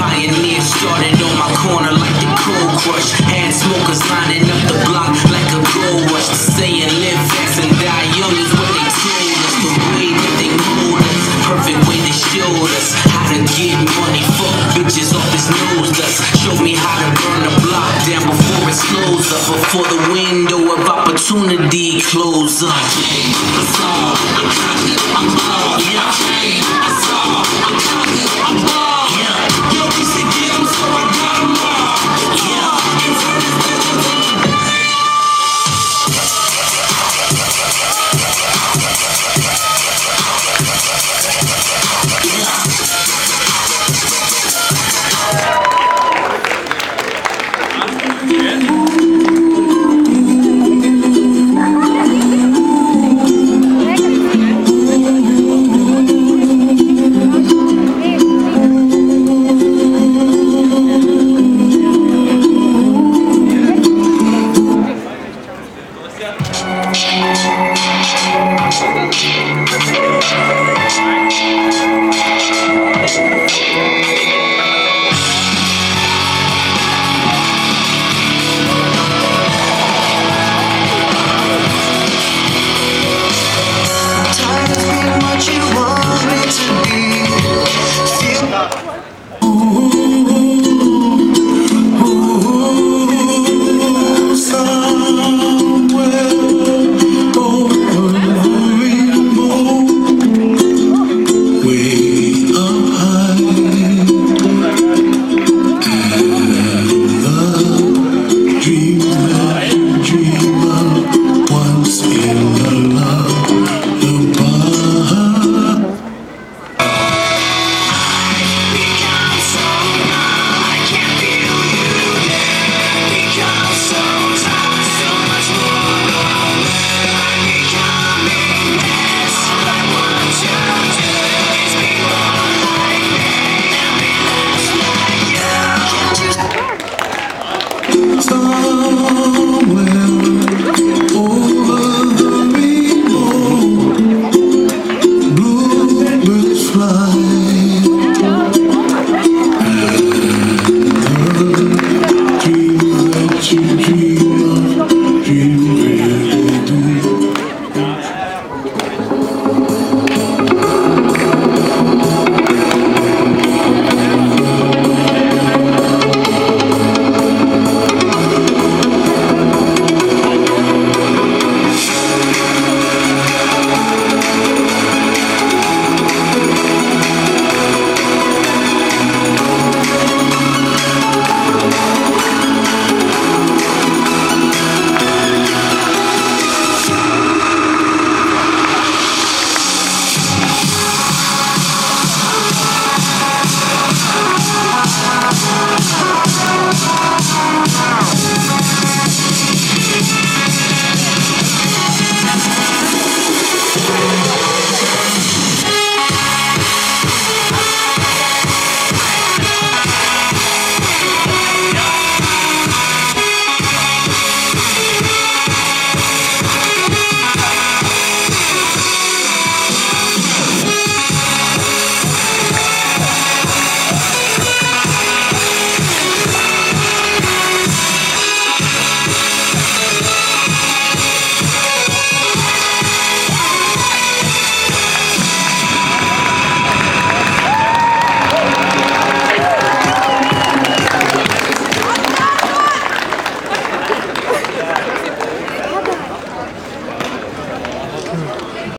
pioneer started on my corner like the cold crush. Had smokers lining up the block like a gold rush. Saying live fast and die young is what they told us. The way that they mold us, perfect way they showed us how to get money. Fuck bitches off his nose dust. Showed me how to burn the block down before it slows up, before the window of opportunity closes up. I'm on, yeah.